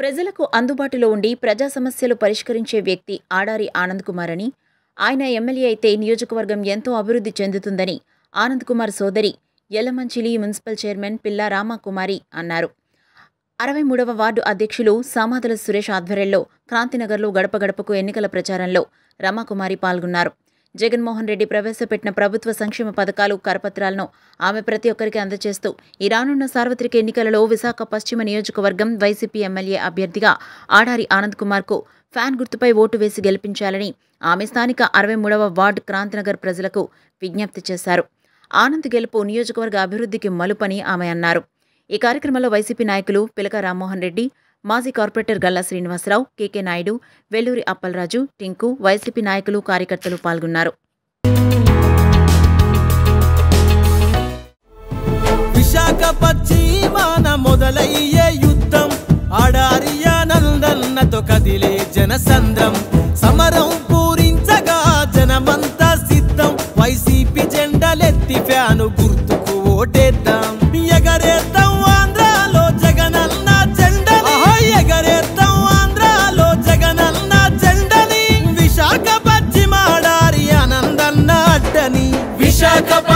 ప్రజలకు అందుబాటులో ఉండి ప్రజా సమస్యలు పరిష్కరించే వ్యక్తి ఆడారి ఆనంద్ కుమార్ అని, ఆయన ఎమ్మెల్యే అయితే నియోజకవర్గం ఎంతో అభివృద్ధి చెందుతుందని ఆనంద్ కుమార్ సోదరి యలమంచిలి మున్సిపల్ చైర్మన్ పిల్లా రామకుమారి అన్నారు. 63వ వార్డు అధ్యక్షులు సామాదుల సురేష్ ఆధ్వర్యంలో క్రాంతినగర్లో గడప గడపకు ఎన్నికల ప్రచారంలో రమాకుమారి పాల్గొన్నారు. జగన్మోహన్ రెడ్డి ప్రవేశపెట్టిన ప్రభుత్వ సంక్షేమ పథకాలు, కరపత్రాలను ఆమె ప్రతి ఒక్కరికి అందజేస్తూ ఈ రానున్న సార్వత్రిక ఎన్నికలలో విశాఖ పశ్చిమ నియోజకవర్గం వైసీపీ ఎమ్మెల్యే అభ్యర్థిగా ఆడారి ఆనంద్ కుమార్కు ఫ్యాన్ గుర్తుపై ఓటు వేసి గెలిపించాలని ఆమె స్థానిక 63వ వార్డు క్రాంతినగర్ ప్రజలకు విజ్ఞప్తి చేశారు. ఆనంద్ గెలుపు నియోజకవర్గ అభివృద్ధికి మలుపని ఆమె అన్నారు. ఈ కార్యక్రమంలో వైసీపీ నాయకులు పిలక రామ్మోహన్ రెడ్డి, మాజీ కార్పొరేటర్ గల్లా శ్రీనివాసరావు, కేకే నాయుడు, వెల్లూరి అప్పలరాజు, టింకు, వైసీపీ నాయకులు, కార్యకర్తలు పాల్గొన్నారు. విశాఖ పశ్చిమాన మొదలయ్యే యుద్ధం, ఆడారి ఆనందన్నతో కదిలే జనసంద్రం, సమరం పూరించగా జనమంతా సిద్ధం, వైసీపీ జెండలెత్తి ఫ్యాను గుర్తుకు ఓటేద్దాం, ఎగరేద్దాం ఆంధ్రాలో జగనన్న జెండని, ఎగరేద్దాం ఆంధ్రాలో జగనన్న జెండని, విశాఖ పశ్చిమ ఆడారి ఆనందన్న అడ్డని, విశాఖ